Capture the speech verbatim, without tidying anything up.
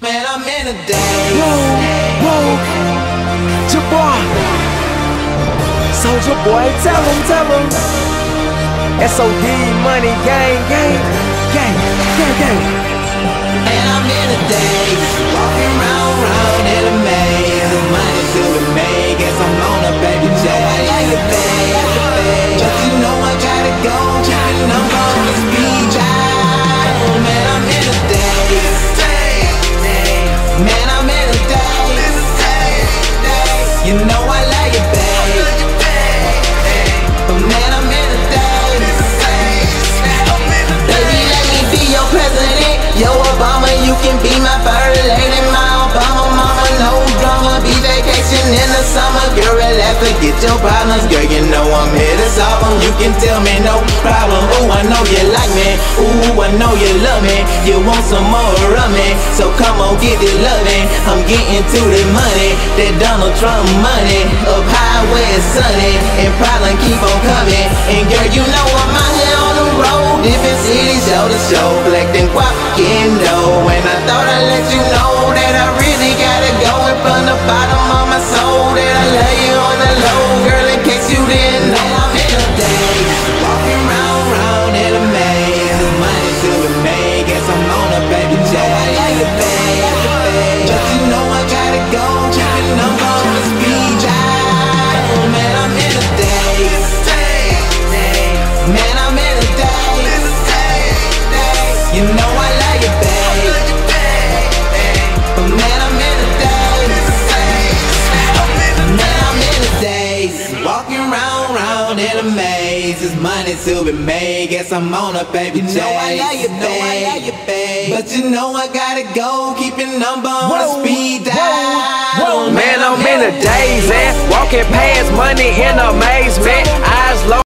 Man, I'm in a daze. Whoa, whoa, Jabbar, Soulja Boy, tell him, tell him. S O D, money, gang, gang, gang, gang, gang. Man, I'm in a daze, walking round, round in a maze. The money to be made, guess I'm on a baby J. I like it, babe, but you know I gotta go, keeping them on the speed dial. Man, I'm in a daze. Man, I'm in a daze. You know I like it, babe, but man, I'm in a daze. Baby, let me be your president, yo Obama, you can be my first lady. My Obama mama, no drama, be vacation in the summer. Girl, relax, forget your problems. Girl, you know I'm here to solve them. You can tell me no problem. Ooh, I know you like me. Ooh, I know you love me. You want some more of me, so come on, get it loving. I'm getting to the money, that Donald Trump money. Up high where it's sunny, and problem keep on coming. And girl, you know I'm out here on the road, different cities, show to show, collecting guap, getting dough. And I thought I'd let you know that I really gotta go, and from the bottom of my soul that I love you on the low. Girl, in case you didn't know, I'm in a daze, walking round, round in a maze. There's money to be made, guess I'm on a baby J. I like it, babe, but you know I gotta go, keeping them on the speed dial. Man, I'm in a daze. Man, I'm in a daze. You know I like it, babe, but man, I'm in a daze. Man, I'm in a daze, walking round, round in a maze. There's money to be made, guess I'm on a baby J. You know I like it, babe, but you know I gotta go, keeping number on the speed dial. Man, I'm in a daze, and walking past money in amazement.